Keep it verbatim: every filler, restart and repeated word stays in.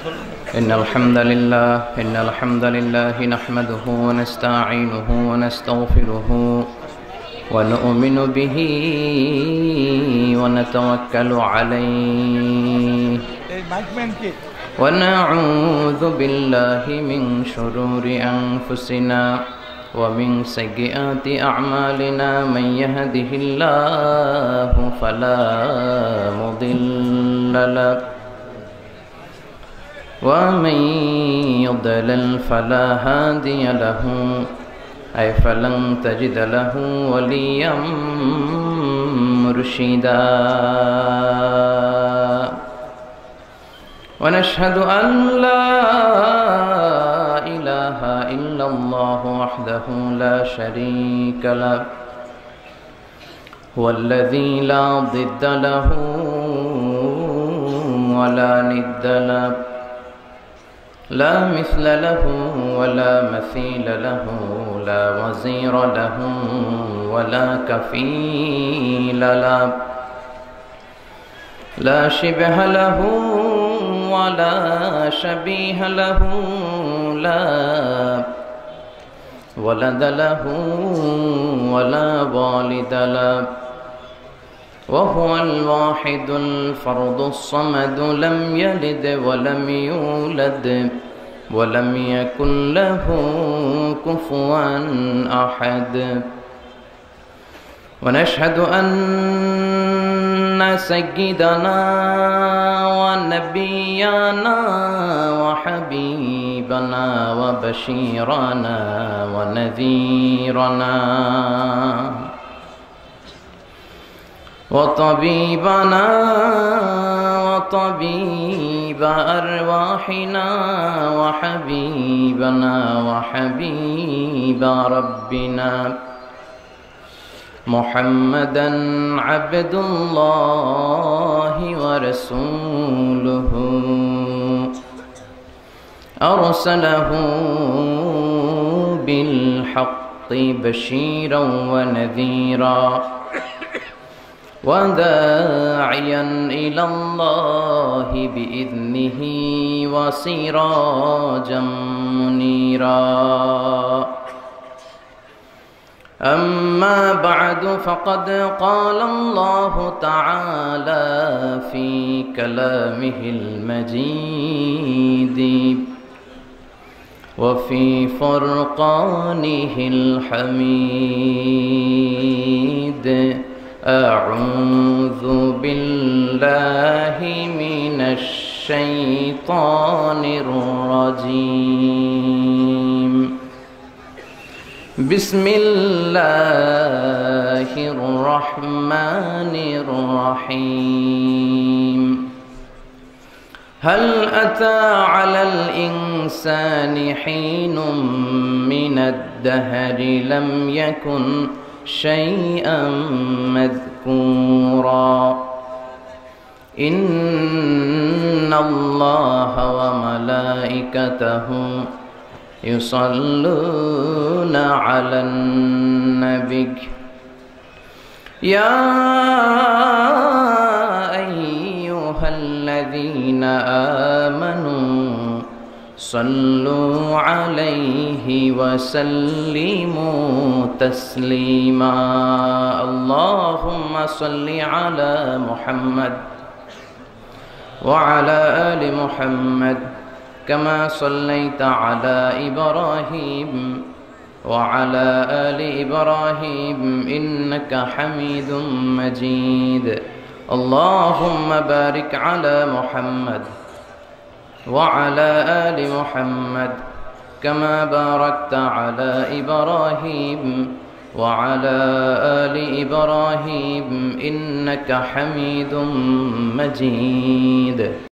إن الحمد لله إن الحمد لله نحمده ونستعينه ونستغفره ونؤمن به ونتوكل عليه ونعوذ بالله من شرور أنفسنا ومن سيئات أعمالنا من يهده الله فلا مضل له ومن يضلل فلا هادي له أي فلن تجد له وليا مرشدا ونشهد أن لا إله إلا الله وحده لا شريك له هو الذي لا ضد له ولا ند له لا مثل له ولا مثيل له لا وزير له ولا كفيل له لا شبه له ولا شبيه له لا ولد له ولا والد له وهو الواحد الفرد الصمد لم يلد ولم يولد ولم يكن له كفوا أحد ونشهد أن سيدنا ونبينا وحبيبنا وبشيرنا ونذيرنا وطبيبنا وطبيب أرواحنا وحبيبنا وحبيب ربنا محمدا عبد الله ورسوله أرسله بالحق بشيرا ونذيرا وداعيا إلى الله بإذنه وسراجا منيرا أما بعد فقد قال الله تعالى في كلامه المجيد وفي فرقانه الحميد أعوذ بالله من الشيطان الرجيم بسم الله الرحمن الرحيم هل أتى على الإنسان حين من الدهر لم يكن شيئا مذكورا إن الله وملائكته يصلون على النبي يا أيها الذين آمنوا صلوا عليه وسلموا تسليما اللهم صل على محمد وعلى آل محمد كما صليت على إبراهيم وعلى آل إبراهيم إنك حميد مجيد اللهم بارك على محمد وعلى آل محمد كما باركت على إبراهيم وعلى آل إبراهيم إنك حميد مجيد.